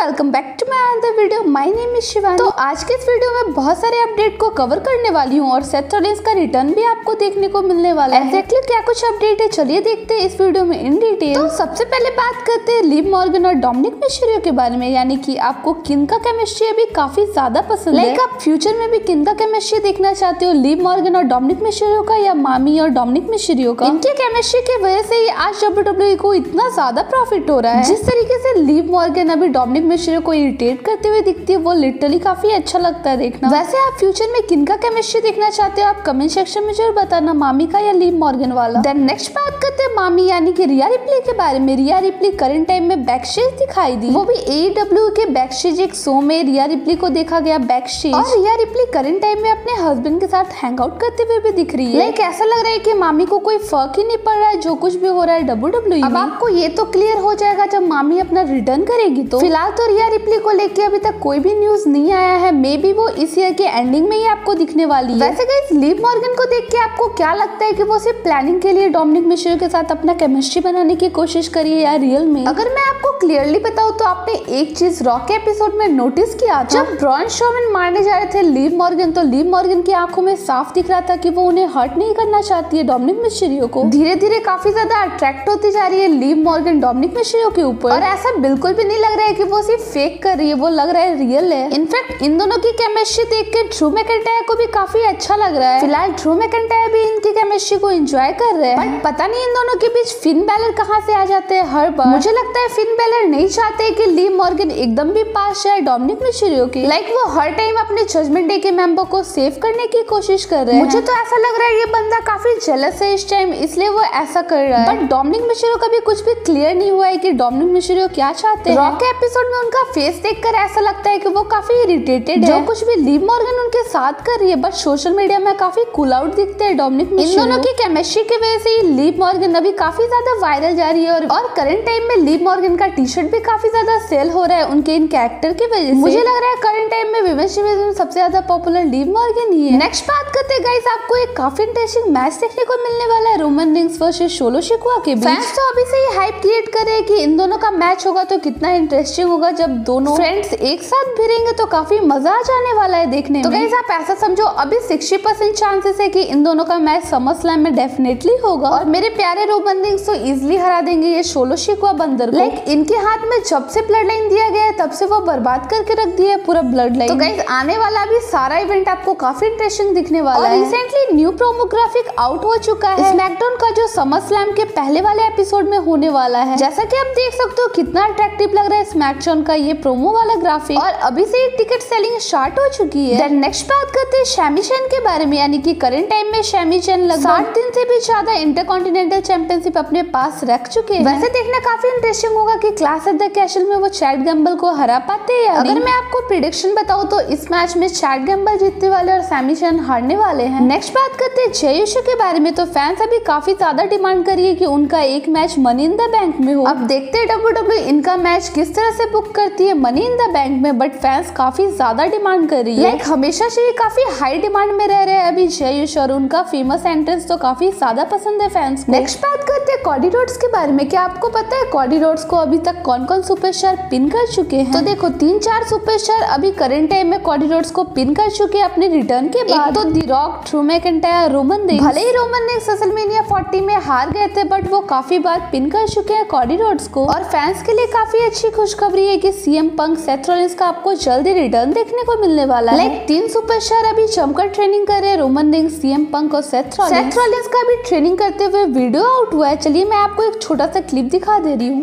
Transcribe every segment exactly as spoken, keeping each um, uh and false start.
Welcome back to my another video. My name is Shivani. तो आज के इस वीडियो में बहुत सारे अपडेट को कवर करने वाली हूँ और सेथ रॉलिंस का रिटर्न भी आपको देखने को मिलने वाला है। एक्जेक्टली क्या कुछ अपडेट है, चलिए देखते हैं इस वीडियो में इन डिटेल। तो सबसे पहले बात करते हैं लिव मॉर्गन और डोमिनिक मिस्टीरियो के बारे में, यानी कि आपको किन का केमिस्ट्री अभी काफी ज्यादा पसंद है। लाइक आप फ्यूचर में भी किन का केमिस्ट्री देखना चाहते हो, लिव मॉर्गन और डोमिनिक मिस्टीरियो का या मामी और डोमिनिक मिस्टीरियो का। इनके केमिस्ट्री की वजह से ही आज डब्ल्यू डब्ल्यू ई को इतना ज्यादा प्रॉफिट हो रहा है। जिस तरीके से लिव मॉर्गन अभी डोमिनिक मिस्टीरियो को इरिटेट करते हुए दिखती है, वो लिटरली काफी अच्छा लगता है देखना। वैसे आप फ्यूचर में किन का केमिस्ट्री देखना चाहते हो, आप कमेंट सेक्शन में जरूर बताना, मामी का या लिव मॉर्गन वाला। देन नेक्स्ट बात करते हैं मामी यानी कि रिया रिप्ली के बारे में। रिया रिप्ली करंट टाइम में बैक स्टेज दिखाई दी, वो भी एईडब्ल्यू के बैक स्टेज एक शो में रिया रिप्ली को देखा गया बैक स्टेज। और रिया रिप्ली करंट टाइम में अपने हस्बैंड के साथ हैंग आउट करते हुए भी दिख रही है। लाइक ऐसा लग रहा है कि मामी को कोई फर्क ही नहीं पड़ रहा है जो कुछ भी हो रहा है डब्ल्यू डब्ल्यू ई में। अब आपको ये तो क्लियर हो जाएगा जब मामी अपना रिटर्न करेगी। तो फिलहाल तो रिया रिप्ली को लेके अभी तक कोई भी न्यूज नहीं आया है, मे बी वो इस ईयर के एंडिंग में ही आपको दिखने वाली है। वैसे गाइस लिव मॉर्गन को देख के आपको क्या लगता है कि वो सिर्फ प्लानिंग के लिए डोमिनिक मिस्टीरियो के साथ अपना केमिस्ट्री बनाने की कोशिश करी है या रियल में? अगर मैं आपको क्लियरली बताऊं तो आपने एक चीज रॉ के एपिसोड में नोटिस किया था, जब ब्रॉन स्ट्रोमैन मारने जा रहे थे लिव मॉर्गन, तो लिव मॉर्गन की आंखों में साफ दिख रहा था कि वो उन्हें हर्ट नहीं करना चाहती है डोमिनिक मिस्टीरियो को। धीरे धीरे काफी ज्यादा अट्रैक्ट होती जा रही है लिव मॉर्गन डोमिनिक मिस्टीरियो के ऊपर, और ऐसा बिल्कुल भी नहीं लग रहा है कि वो सिर्फ फेक कर रही है, वो लग रहा है रियल है। इनफैक्ट इन दोनों की केमिस्ट्री देख के ड्रू मैकिंटायर को भी काफी अच्छा लग रहा है। फिलहाल ड्रू मैकिंटायर भी इनकी केमिस्ट्री को एंजॉय कर रहे हैं, बट पता नहीं इन दोनों के बीच फिन बैलर कहाँ से आ जाते हैं हर बार। मुझे लगता है फिन बैलर नहीं चाहते कि लिव मॉर्गन एकदम भी पास जाए डोमिनिक मिस्टीरियो के। लाइक वो हर टाइम अपने जजमेंट डे के मेंबर को सेव करने की कोशिश कर रहे हैं। मुझे तो ऐसा लग रहा है ये बंदा काफी जेलस है इस टाइम, इसलिए वो ऐसा कर रहा है। बट डोमिनिक मिस्टीरियो का भी कुछ भी क्लियर नहीं हुआ है कि डोमिनिक मिस्टीरियो क्या चाहते हैं। रॉ के एपिसोड में उनका फेस देखकर ऐसा लगता है कि वो काफी इरिटेटेड है। जो कुछ भी लिव मॉर्गन उनके साथ कर रही है, बट सोशल मीडिया में काफी कूल आउट दिखते हैं डोमिनिक मिस्टीरियो। इन दोनों की केमिस्ट्री की वजह से ही लिव मॉर्गन अभी काफी ज्यादा वायरल जा रही है, और, और करंट टाइम में लिव मॉर्गन का टी शर्ट भी काफी ज्यादा सेल हो रहा है उनके इन कैरेक्टर की वजह से। मुझे लग रहा है करंट टाइम में विमेंस डिवीजन में सबसे ज्यादा पॉपुलर लिव मॉर्गन ही है। नेक्स्ट बात करते हैं गाइस, आपको एक काफी इंटरेस्टिंग मैच देखने को मिलने वाला है Roman Reigns versus Solo Sikoa के बीच। फैंस तो अभी से ही हाइप क्रिएट कर रहे हैं कि इन दोनों का मैच होगा तो कितना इंटरेस्टिंग होगा। जब दोनों फ्रेंड्स एक साथ भिड़ेंगे तो काफी मजा आ जाने वाला है देखने तो में। गाइस आप ऐसा समझो अभी सिक्सटी परसेंट चांसेस है कि इन दोनों का मैच समर स्लैम में डेफिनेटली होगा, और मेरे प्यारे रोमन रिंग्स तो इजिली हरा देंगे ये सोलो सिकुआ बंदर को। लाइक इनके हाथ में जब से ब्लड लाइन दिया गया है तब से वो बर्बाद करके रख दिया है पूरा ब्लड लाइन। तो गाइस आने वाला अभी सारा इवेंट आपको काफी इंटरेस्टिंग दिखने वाला है। Recently new promo graphic out हो चुका है स्मैकडाउन का, जो समर स्लैम के पहले वाले एपिसोड में होने वाला है। जैसा कि आप देख सकते हो कितना अट्रैक्टिव लग रहा है स्मैकडाउन का ये प्रोमो वाला ग्राफिक, और अभी से टिकट सेलिंग स्टार्ट हो चुकी है। देन नेक्स्ट बात करते हैं शैमी चैन के बारे में, यानी कि करंट टाइम में शैमी चैन लगभग साठ दिन से भी ज्यादा इंटरकॉन्टिनेंटल चैंपियनशिप अपने पास रख चुके हैं। वैसे देखना काफी इंटरेस्टिंग होगा कि क्लाश ऑफ द कैसल में वो चैट गैम्बल को हरा पाते हैं। अगर मैं आपको प्रेडिक्शन बताऊं तो इस मैच में चैट गैम्बल जीतने वाले और शैमी चैन हारने वाले हैं। नेक्स्ट बात करते हैं जय उशो के बारे में। तो फैंस अभी काफी ज्यादा डिमांड कर रही है कि उनका एक match money in the bank में हो। अब देखते हैं डब्ल्यू डब्ल्यू इनका मैच किस तरह से बुक करती है मनी इन द बैंक में, बट फैंस काफी ज्यादा डिमांड कर रही है। लाइक हमेशा से काफी हाई डिमांड में रह रहे हैं अभी जय उशो, और उनका फेमस एंट्रेंस तो काफी ज्यादा पसंद है फैंस को। नेक्स्ट बात करते हैं कॉडी रोड्स के बारे में। क्या आपको पता है कॉडी रोड्स को अभी तक कौन कौन सुपरस्टार पिन कर चुके हैं? तो देखो तीन चार सुपरस्टार अभी करंट टाइम में कॉडी रोड्स को पिन कर चुके हैं अपने रिटर्न के बाद। तो the Rock, Drew McIntyre, Roman Reigns. भले ही रोमन रिंग्स रेसलमेनिया फोर्टी में हार गए थे, बट वो काफी बार पिन कर चुके हैं कॉडी रोड्स को। और फैंस के लिए काफी अच्छी खुशखबरी है कि सीएम पंक, सेथ रॉलिंस का आपको जल्दी रिटर्न देखने को मिलने वाला है। लाइक तीन सुपरस्टार अभी जमकर ट्रेनिंग कर रहे हैं, रोमन रिंग्स, सीएम पंक और सेथ रॉलिंस। सेथ रॉलिंस का भी ट्रेनिंग करते हुए वीडियो आउट हुआ है, चलिए मैं आपको एक छोटा सा क्लिप दिखा दे रही हूँ।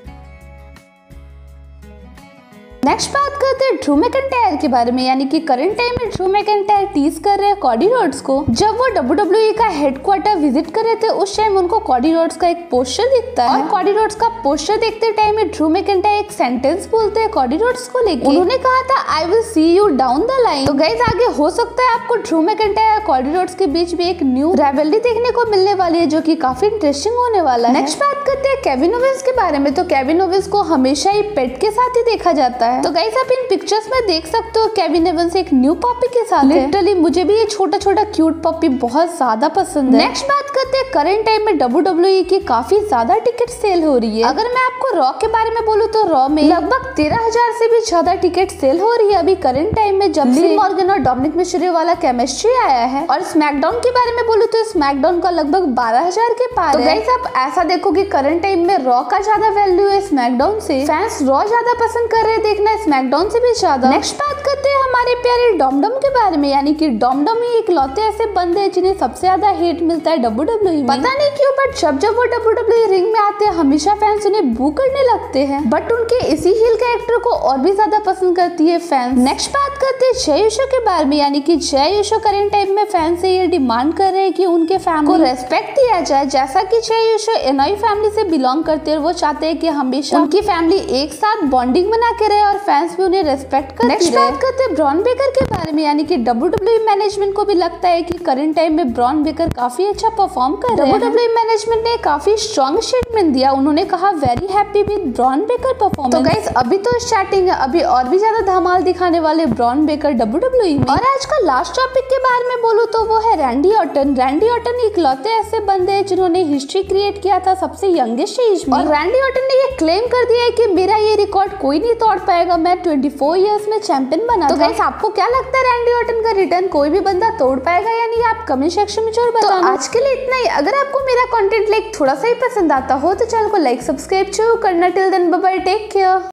नेक्स्ट बात करते हैं ड्रू मैकिंटायर के बारे में, यानी कि करंट टाइम में ड्रू मैकिंटायर टीज कर रहे हैं कॉडी रोड्स को। जब वो डब्ल्यू डब्ल्यू ई का हेडक्वार्टर विजिट कर रहे थे उस टाइम उनको कॉडी रोड्स का एक पोस्टर दिखता है, और कॉडी रोड्स का पोस्टर देखते टाइम में ड्रू मैकिंटायर एक सेंटेंस बोलते हैं कॉडी रोड्स को लेके। उन्होंने कहा था I will see you down the line. तो गाइस आगे हो सकता है आपको ड्रू मैकिंटायर और कॉडी रोड्स के बीच भी एक न्यू राइवलरी देखने को मिलने वाली है, जो की काफी इंटरेस्टिंग होने वाला है। नेक्स्ट बात करते हैं केविन ओवेंस के बारे में। तो केविन ओवेंस को हमेशा ही पेट के साथ ही देखा जाता है, है। तो गाइस आप इन पिक्चर्स में देख सकते हो केविन एवंस एक न्यू पॉपी के साथ है। लिटरली मुझे भी ये छोटा छोटा क्यूट पॉपी बहुत ज्यादा पसंद है। नेक्स्ट बात करते हैं करंट टाइम में डब्ल्यू डब्ल्यू ई की काफी ज्यादा टिकट सेल हो रही है। अगर मैं आपको रॉ के बारे में बोलूँ तो रॉ में लगभग तेरह हजार से भी ज्यादा टिकट सेल हो रही है अभी करंट टाइम में, जब लिव मॉर्गन और डोमिनिक मिस्टीरियो वाला केमिस्ट्री आया है। और स्मैकडाउन के बारे में बोलूँ तो स्मैकडाउन का लगभग बारह हजार के पार है। तो गाइस आप ऐसा देखो कि करंट टाइम में रॉ का ज्यादा वैल्यू है स्मैकडाउन से। फैंस रॉ ज्यादा पसंद कर रहे हैं देखना स्मैकडाउन से भी ज्यादा। नेक्स्ट बात करते हैं हमारे प्यारे डॉमडम के बारे में, यानी कि डॉमडम ही इकलौते ऐसे बंदे हैं जिन्हें सबसे ज्यादा हेट मिलता है डब्ल्यू डब्ल्यू ई में। पता नहीं क्यों बट जब जब वो डब्ल्यू डब्ल्यू ई रिंग में आते हैं हमेशा फैंस उन्हें बू करने लगते हैं, बट उनके इसी हील कैरेक्टर को और भी ज्यादा पसंद करती है फैंस। नेक्स्ट बात करते हैं जय यूसो के बारे में, यानी कि जय यूसो करंट टाइम में फैंस से ये डिमांड कर रहे हैं कि उनके फैमिली को रेस्पेक्ट दिया जाए, जैसा कि जय यूसो एनोई फैमिली से बिलोंग करते हैं। वो चाहते हैं कि हमेशा उनकी फैमिली एक साथ बॉन्डिंग बना के रहे और फैंस भी उन्हें रेस्पेक्ट करते हैं। नेक्स्ट बात करते हैं ब्रॉन बेकर के बारे में, यानी कि डब्ल्यू डब्ल्यू ई मैनेजमेंट को भी लगता है कि करंट टाइम में ब्रॉन बेकर काफी अच्छा परफॉर्म कर रहे हैं। डब्ल्यू डब्ल्यू ई मैनेजमेंट ने काफी स्ट्रॉन्ग स्टेटमेंट दिया, उन्होंने कहा very happy with Bron Breakker performance. तो गाइस अभी तो स्टार्टिंग है, अभी और भी ज्यादा धमाल दिखाने वाले Bron Breakker W W E में। और आज का लास्ट टॉपिक के बारे में बोलूं तो वो है रैंडी ऑर्टन। रैंडी ऑर्टन इकलौते ऐसे बंदे हैं जिन्होंने हिस्ट्री क्रिएट किया था सबसे यंगेस्ट एज में। और रैंडी ऑर्टन ने ये क्लेम कर दिया है कि मेरा ये रिकॉर्ड कोई नहीं तोड़ पाएगा, मैं चौबीस इयर्स में चैंपियन बना। तो गाइस आपको क्या लगता है रैंडी ऑर्टन का रिटर्न कोई भी बंदा तोड़ पाएगा या नहीं, आप कमेंट सेक्शन में जरूर बताना। तो आज के लिए इतना ही। अगर आपको मेरा कंटेंट लाइक थोड़ा सा ही पसंद आता हो तो चैनल को लाइक सब्सक्राइब जरूर करना। Till then bye bye, take care.